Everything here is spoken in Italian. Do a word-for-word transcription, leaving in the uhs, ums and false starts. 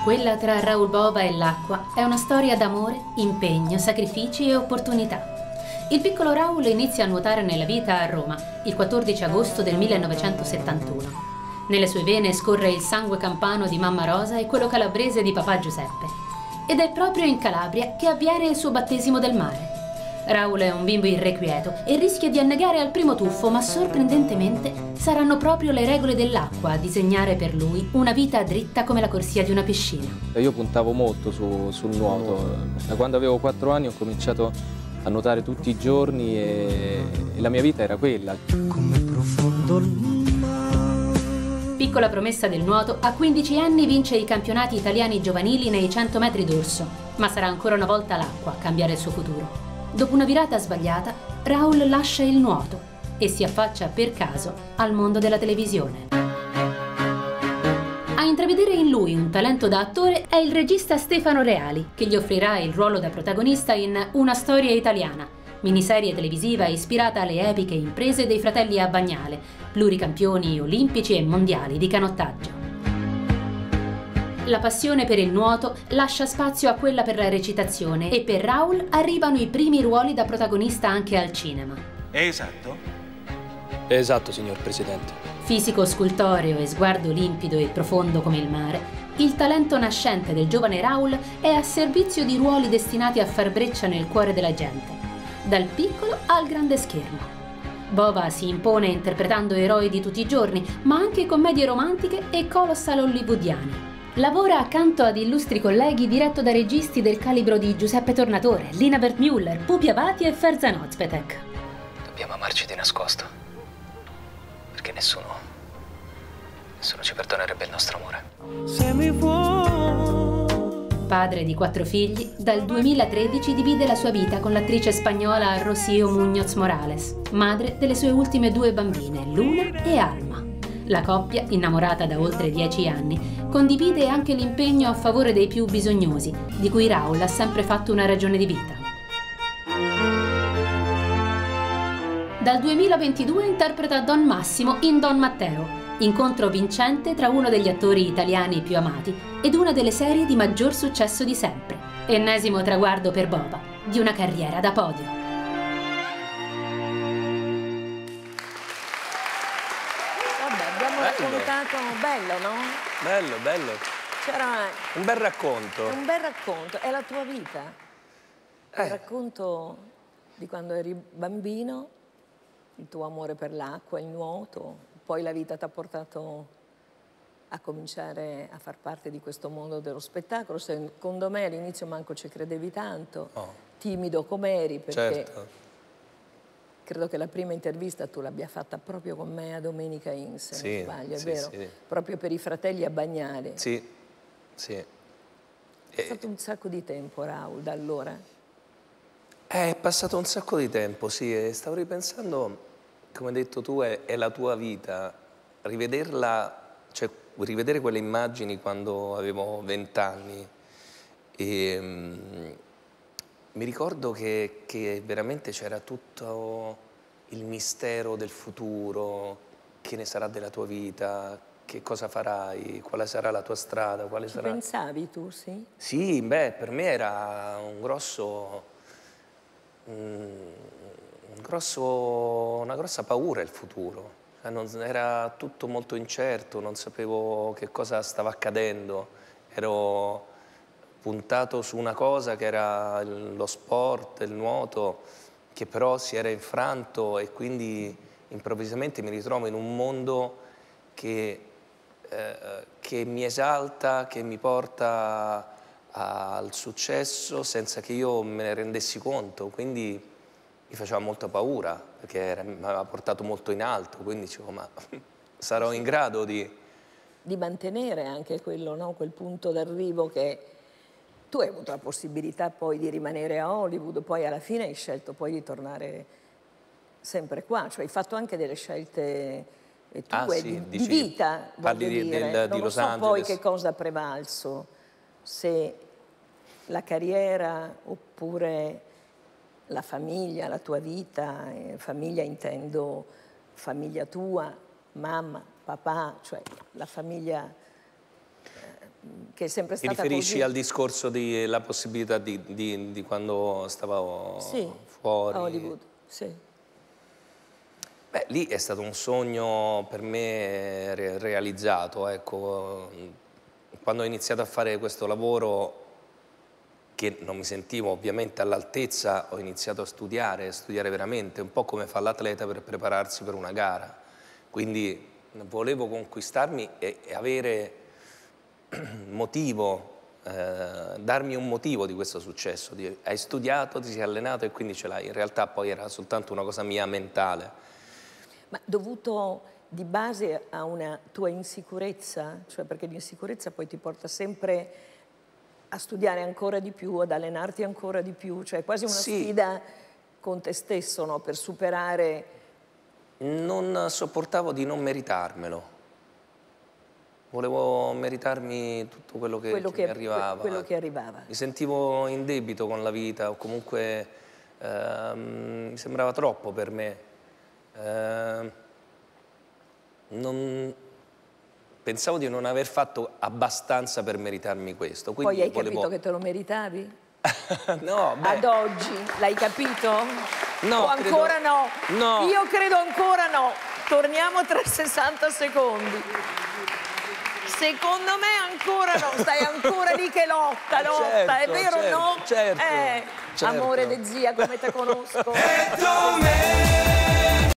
Quella tra Raoul Bova e l'acqua è una storia d'amore, impegno, sacrifici e opportunità. Il piccolo Raoul inizia a nuotare nella vita a Roma il quattordici agosto del millenovecentosettantuno. Nelle sue vene scorre il sangue campano di mamma Rosa e quello calabrese di papà Giuseppe. Ed è proprio in Calabria che avviene il suo battesimo del mare. Raoul è un bimbo irrequieto e rischia di annegare al primo tuffo, ma sorprendentemente saranno proprio le regole dell'acqua a disegnare per lui una vita dritta come la corsia di una piscina. Io puntavo molto su, sul nuoto. Da quando avevo quattro anni ho cominciato a nuotare tutti i giorni e, e la mia vita era quella. Come profondo il mare. Piccola promessa del nuoto, a quindici anni vince i campionati italiani giovanili nei cento metri d'orso, ma sarà ancora una volta l'acqua a cambiare il suo futuro. Dopo una virata sbagliata, Raoul lascia il nuoto e si affaccia per caso al mondo della televisione. A intravedere in lui un talento da attore è il regista Stefano Reali, che gli offrirà il ruolo da protagonista in Una storia italiana, miniserie televisiva ispirata alle epiche imprese dei fratelli Abbagnale, pluricampioni olimpici e mondiali di canottaggio. La passione per il nuoto lascia spazio a quella per la recitazione e per Raoul arrivano i primi ruoli da protagonista anche al cinema. È esatto? È esatto, signor Presidente. Fisico scultoreo e sguardo limpido e profondo come il mare, il talento nascente del giovane Raoul è a servizio di ruoli destinati a far breccia nel cuore della gente, dal piccolo al grande schermo. Bova si impone interpretando eroi di tutti i giorni, ma anche commedie romantiche e colossal hollywoodiani. Lavora accanto ad illustri colleghi diretto da registi del calibro di Giuseppe Tornatore, Lina Wertmüller, Pupi Avati e Ferzan Özpetek. Dobbiamo amarci di nascosto, perché nessuno, nessuno ci perdonerebbe il nostro amore. Se mi vuoi. Padre di quattro figli, dal duemilatredici divide la sua vita con l'attrice spagnola Rocío Muñoz Morales, madre delle sue ultime due bambine, Luna e Alma. La coppia, innamorata da oltre dieci anni, condivide anche l'impegno a favore dei più bisognosi, di cui Raoul ha sempre fatto una ragione di vita. Dal duemilaventidue interpreta Don Massimo in Don Matteo, incontro vincente tra uno degli attori italiani più amati ed una delle serie di maggior successo di sempre. Ennesimo traguardo per Bova di una carriera da podio. Raccontato bello, no? Bello, bello. C'era un bel racconto. Un bel racconto. È la tua vita. Eh. Il racconto di quando eri bambino, il tuo amore per l'acqua, il nuoto, poi la vita ti ha portato a cominciare a far parte di questo mondo dello spettacolo. Secondo me all'inizio manco ci credevi tanto, oh. Timido com'eri, perché... Certo. Credo che la prima intervista tu l'abbia fatta proprio con me a Domenica In, se sì, non sbaglio, è sì, vero? Sì. Proprio per i fratelli Abbagnale. Sì, sì. È stato un sacco di tempo, Raoul, da allora? È passato un sacco di tempo, sì. E stavo ripensando, come hai detto tu, è, è la tua vita. Rivederla, cioè rivedere quelle immagini quando avevo vent'anni. E... Um, mi ricordo che, che veramente c'era tutto il mistero del futuro, che ne sarà della tua vita, che cosa farai, quale sarà la tua strada, quale Ci sarà... pensavi tu, sì? Sì, beh, per me era un grosso, un grosso, una grossa paura il futuro. Non, era tutto molto incerto, non sapevo che cosa stava accadendo, ero... puntato su una cosa che era lo sport, il nuoto, che però si era infranto e quindi improvvisamente mi ritrovo in un mondo che, eh, che mi esalta, che mi porta al successo senza che io me ne rendessi conto, quindi mi faceva molta paura perché mi aveva portato molto in alto, quindi dicevo ma sarò in grado di... Di mantenere anche quello, no? Quel punto d'arrivo che... Tu hai avuto la possibilità poi di rimanere a Hollywood, poi alla fine hai scelto poi di tornare sempre qua, cioè hai fatto anche delle scelte tue ah, sì, di, dici, di vita, voglio di, dire. Del, non di Los so Angeles. Poi che cosa ha prevalso, se la carriera oppure la famiglia, la tua vita, eh, famiglia intendo famiglia tua, mamma, papà, cioè la famiglia... che è sempre Ti stata riferisci così. al discorso della possibilità di, di, di quando stavo Sì, fuori? a Hollywood, sì. Beh, lì è stato un sogno per me re realizzato, ecco. Quando ho iniziato a fare questo lavoro, che non mi sentivo ovviamente all'altezza, ho iniziato a studiare, a studiare veramente, un po' come fa l'atleta per prepararsi per una gara. Quindi volevo conquistarmi e, e avere motivo, eh, darmi un motivo di questo successo. Di, hai studiato, ti sei allenato e quindi ce l'hai. In realtà poi era soltanto una cosa mia mentale. Ma dovuto di base a una tua insicurezza, cioè perché l'insicurezza poi ti porta sempre a studiare ancora di più, ad allenarti ancora di più, cioè quasi una Sì. sfida con te stesso, no? Per superare... Non sopportavo di non meritarmelo. Volevo meritarmi tutto quello che, quello che che, mi arrivava. quello che arrivava. Mi sentivo in debito con la vita, o comunque ehm, mi sembrava troppo per me. Ehm, non... Pensavo di non aver fatto abbastanza per meritarmi questo. Quindi Poi hai volevo... capito che te lo meritavi? No, beh... Ad oggi l'hai capito? No, o ancora credo... no? No. Io credo ancora no. Torniamo tra sessanta secondi. Secondo me ancora no, stai ancora lì che lotta, lotta, Certo, è vero certo, no? certo, eh, certo. Amore de zia, come te conosco. E tu me